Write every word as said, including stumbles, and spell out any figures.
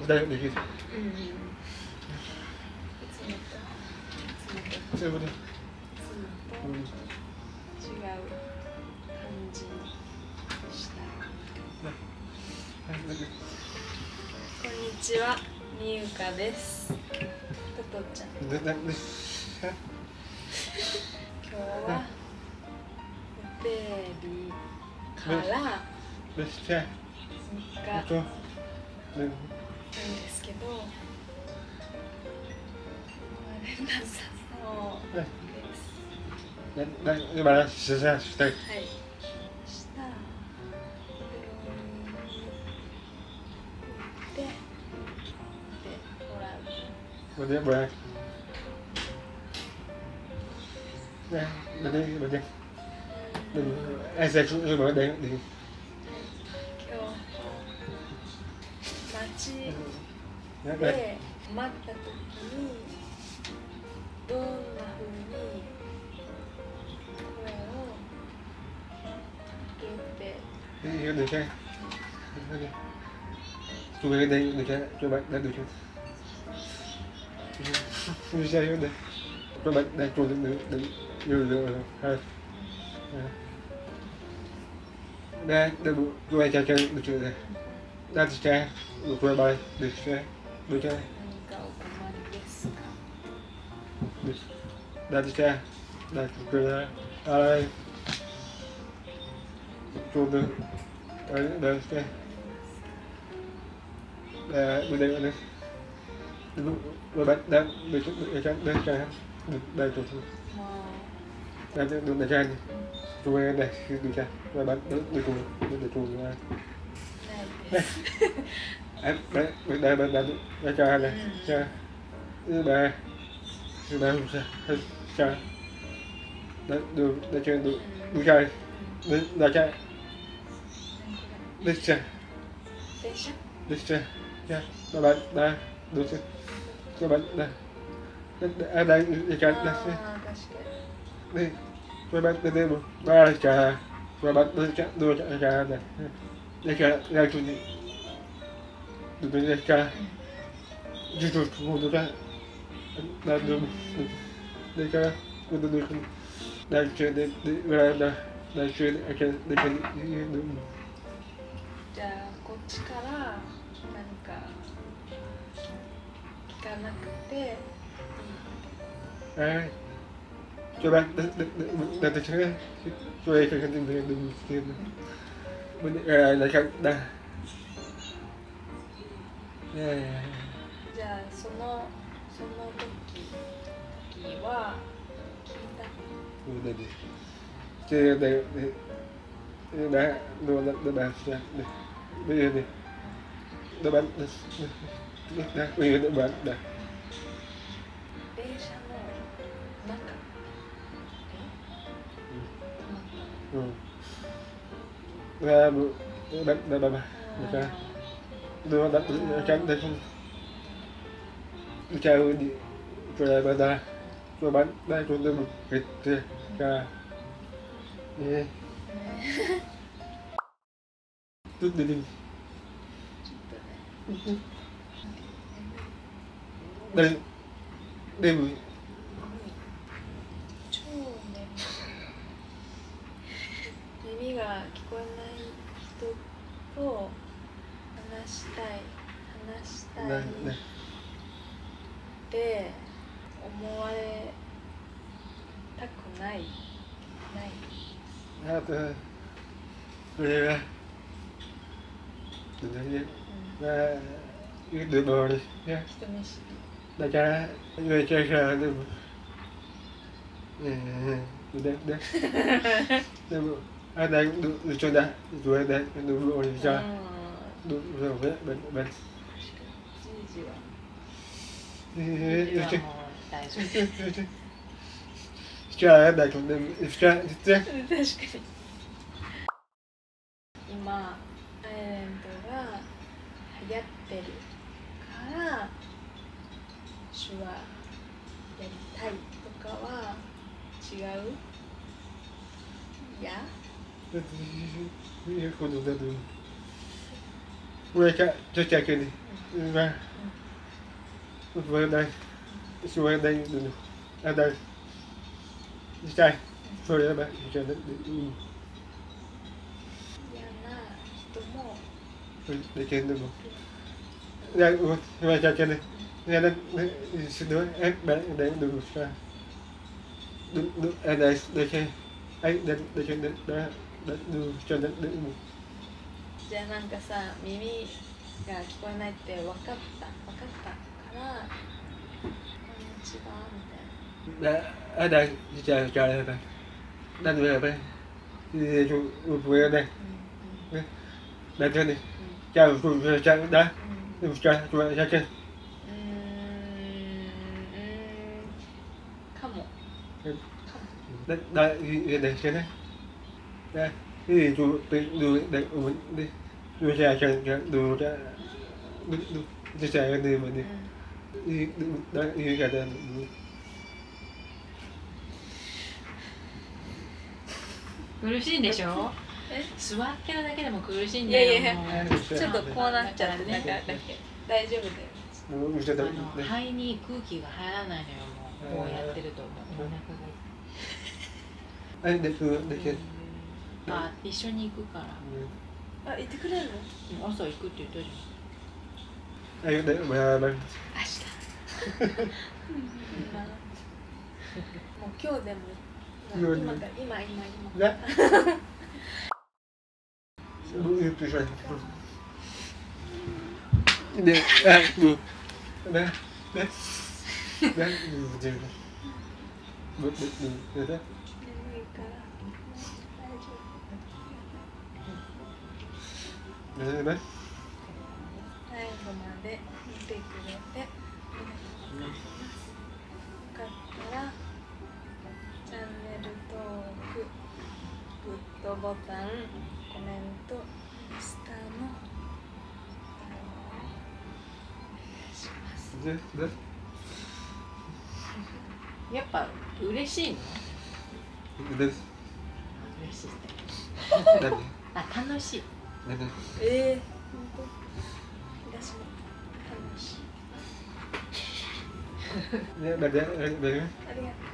だできる。 うんうん。いつもといつもとそういうこと。 いつもと違う感じにしたい。こんにちは、みゆかです。トトちゃん。今日はホテルからみっかなんですけど、連絡さそうです。 な、な、今したしたしたい。 はい。した病院に行ってでもらう。 もでもらう。ね、でででで。え、最初にもでで。 今日街で待った時にどんな風に声を言って。 Được được chưa? Chú về đây được chưa? Cho bạn đã được chưa? Chú ra đây. Cho bạn đây chú được được được được hai. Đây được chú về chơi chơi được chưa? Đã được chưa? Được rồi bài được chưa? Được chưa? Được. Đã được chưa? Đã được chưa? Ai? Chú được. Đấy, đấy, đây. Đây, bên đây, bên đây. Rồi bạn đang được chút được cho đây cho được đây cho thôi. Đây được được cho anh. Chú đây đây được cho. Rồi bạn được được cùng được cùng ra. Đây. Em đây đây bên đây đây cho anh này. Cho. Thứ ba. Thứ ba không sao. Cho. Đây được đây cho được được chơi. Đây đây cho. Deixa. Deixa. Deixa. Já. Các bạn đây. Đúng chưa? Các bạn đây. À đây để cho đây. Đi. Các bạn đây đây một. Ba là trà. Các bạn đưa cho đưa cho trà này. Đây trà ra chủ gì? Được đây trà. Chỉ được một được ra. Đây được. Đây trà. Được được được. Đây chơi đây đây đây. Đây chơi đây chơi đây chơi được. じゃあこっちから何か聞かなくていい。 À, cho bạn đặt đặt đặt đặt cho cho đây cái cái cái đừng tiền bên đây là cái đây. じゃあそのその時時は聞いた。 うんでで。ででで。Đã đồ đã đã đã sẽ bây giờ đi đã bán đã bây giờ đã bán đã 電車の中。 うんđã đã đã đã đã đã đồ đã đã tránh đây không chào đi rồi bà ta rồi bán đây cho tôi một cái cái cả đi Tốt đi đi. Đây, đây mà. 超眠い。耳が聞こえない人と話したい、話したいって思われたくない。ない。 À, tôi rồi đây đừng thấy đi và được rồi đi nha đại cha người chơi cờ được đây đây đây à đây được được cho đây rồi đây được rồi cho được rồi bên bên bên chờ đại chúng đừng chờ chờ 今アイランドが流行ってるから手話やりたいとかは違う？いや？ いや、このだと。 mereka cocok ini. Nah, sebenarnya sebenarnya dulu ada saya sebenarnya bisa ini. 嫌な人も Bikin dulu. Ya, mereka cocok ini. Ya, dan semua eh dari dulu saya. Dulu ada dari eh dari dari dari dulu cocok dulu. じゃあなんかさ耳が聞こえないって分かった分かったからこんにちはみたいな Đã, ở đây chờ chờ đây này đang về đây thì chúng vừa đây đây trên này chào chúng chào đây chúng chào chúng chào trên うーんうーんかも đây đây đây trên đây đây thì chúng tự đưa đây mình đi chúng chào trên đưa ra đưa chào cái gì mà đi đi đây đi cái đây 苦しいんでしょ？ え座ってるだけでも苦しいんいだよ。 やいやもうちょっとこうなっちゃってなんか大丈夫だよもうちょっとあの肺に空気が入らないのよ。もうこうやってるともうお腹が。 あれでくできるあ、一緒に行くから。 あ行ってくれるのうん朝行くって言ったじあれでまあまあゃん。明日。 まあもう今日でも今か今今今ね言ってしまいで、あ、うんねねねうん全部ぶぶぶで眠いから大丈夫ねね最後まで見てくれてありがとうございますよかったらチャンネル登録グッドボタンコメントインスタのフォローお願いしますででやっぱ嬉しいの？ で嬉しいって。 何あ、楽しい。 何ええ本当私も楽しいね、でででありがとう